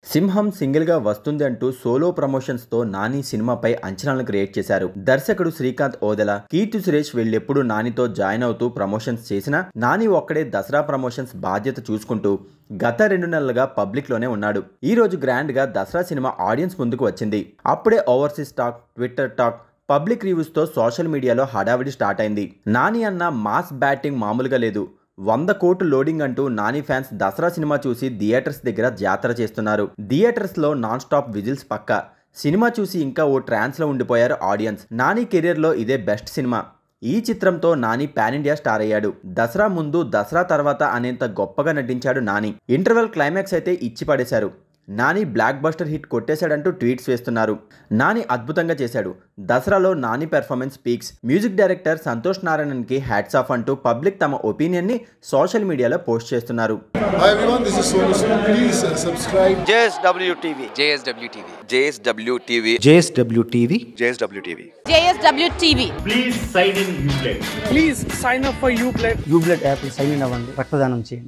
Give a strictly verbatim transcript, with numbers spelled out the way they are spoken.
సింహం సింగిల్ గా వస్తుంది అంటూ సోలో ప్రమోషన్స్ తో నాని సినిమాపై అంచనాలను క్రియేట్ చేశారు. దర్శకుడు శ్రీకాంత్ ఓదెల, కీర్తి సురేష్ వీళ్ళెప్పుడు నానితో జాయిన్ అవుతూ ప్రమోషన్స్ చేసినా నాని ఒక్కడే దసరా ప్రమోషన్స్ బాధ్యత చూసుకుంటూ గత రెండు నెలలుగా పబ్లిక్ లోనే ఉన్నాడు. ఈ రోజు గ్రాండ్ గా దసరా సినిమా ఆడియన్స్ ముందుకు వచ్చింది. అప్పుడే overseas talk, Twitter talk, public reviews తో సోషల్ మీడియాలో హడావిడి స్టార్ట్ అయింది. నాని అన్న మాస్ బ్యాటింగ్ మామూలుగా లేదు. వంద కోట్లు లోడింగ్ అంటూ నాని ఫ్యాన్స్ దసరా సినిమా చూసి థియేటర్స్ దగ్గర జాతర చేస్తున్నారు. థియేటర్స్ లో నాన్ స్టాప్ విజిల్స్ పక్క. సినిమా చూసి ఇంకా ఓ ట్రాన్స్ లో ఉండిపోయారు ఆడియన్స్. నాని కెరీర్ లో ఇదే బెస్ట్ సినిమా. ఈ చిత్రంతో నాని పాన్ ఇండియా స్టార్ అయ్యాడు. దసరా ముందు దసరా తర్వాత అనేంత గొప్పగా నటించాడు నాని. ఇంటర్వెల్ క్లైమాక్స్ అయితే ఇచ్చి పడేశారు. నాని బ్లాక్ బస్టర్ హిట్ కొట్టేశాడంటూ ట్వీట్స్ వేస్తున్నారు. నాని అద్భుతంగా చేశాడు. దసరాలో Nani performance peaks. Music director Santhosh Narayanan కి హ్యాట్స్ ఆఫ్ అంటూ పబ్లిక్ తమ ఒపీనియన్ ని సోషల్ మీడియాలో పోస్ట్ చేస్తున్నారు. Hi everyone, this is Sonu Sood. Please uh, subscribe. I Jsw Tv. I Jsw Tv. I Jsw Tv. I Jsw Tv. I Jsw Tv. I Jsw Tv. Please sign in Uplay. Please sign up for Uplay. Uplay app sign in అవ్వండి, రక్తదానం చేయండి.